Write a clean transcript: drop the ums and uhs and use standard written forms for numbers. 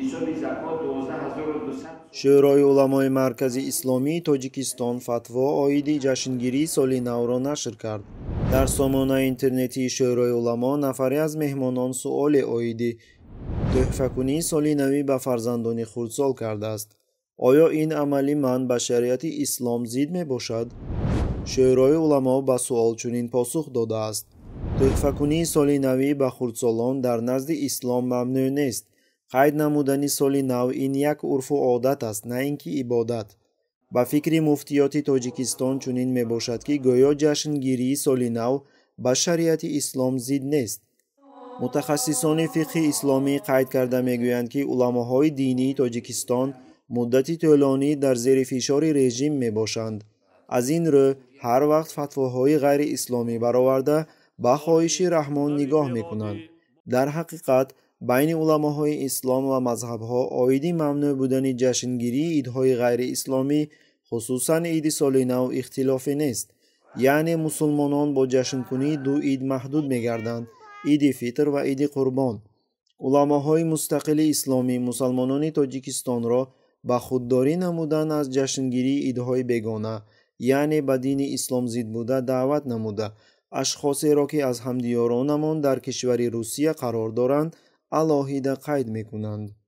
شورای علمای مرکزی اسلامی تاجیکستان فتوا عاید جشنگیری سال نو را نشر کرد. در سامانه اینترنتی شورای علما نفری از مهمانان سؤال عاید تحفه‌کنی سال نو به فرزندان خردسال کرده است. آیا این عملی من به شریعت اسلام ضد می باشد؟ شورای علما به سؤال چنین پاسخ داده است: تحفه‌کنی سال نو به خردسالان در نزد اسلام ممنوع نیست. قید نمودن سال نو این یک عرف و عادت است، نه اینکه عبادت. به فکر مفتیات تاجیکستان چنین می باشد که گویا جشنگیری سال نو به شریعت اسلام ضد نیست. متخصصان فقه اسلامی قید کرده میگویند که علماهای دینی تاجیکستان مدتی طولانی در زیر فشار رژیم می باشند. از این رو هر وقت فتواهای غیر اسلامی برآورده به خواهش رحمان نگاه می کنند. در حقیقت بین علماهای اسلام و مذهبها عاید ممنوع بودن جشنگیری عیدهای غیر اسلامی خصوصا عید سال نو اختلافی نیست. یعنی مسلمانان با جشن کنی دو عید محدود می گردند: عید فطر و عید قربان. علماهای مستقل اسلامی مسلمانان تاجیکستان را به خودداری نمودن از جشنگیری عیدهای بیگانه، یعنی به دین اسلام ضد بوده، دعوت نموده اشخاصی را که از همدیارانمان در کشور روسیه قرار دارند علاهیده قید می کنند.